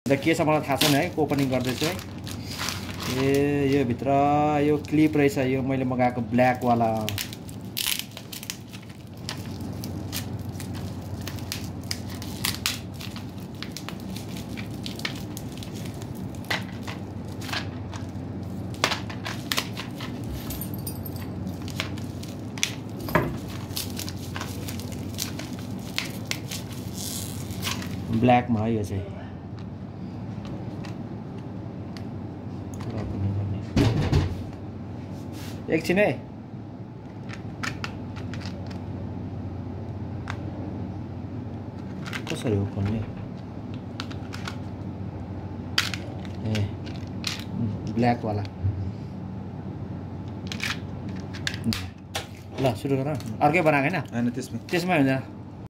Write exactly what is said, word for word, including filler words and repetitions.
र के छ मलाई थाहा छैन है, ओपनिङ गर्दैछु है। ए यो भित्र यो क्लिप रहेछ, यो मैले मगाएको ब्ल्याक वाला। ब्ल्याक मा है यो चाहिँ। एकछिन है, कसरी हो खोल्ने? ए ब्ल्याक वाला। ल सुरु गर। अर्कै बनाएको होइन? हैन त्यसमै त्यसमै हुन्छ।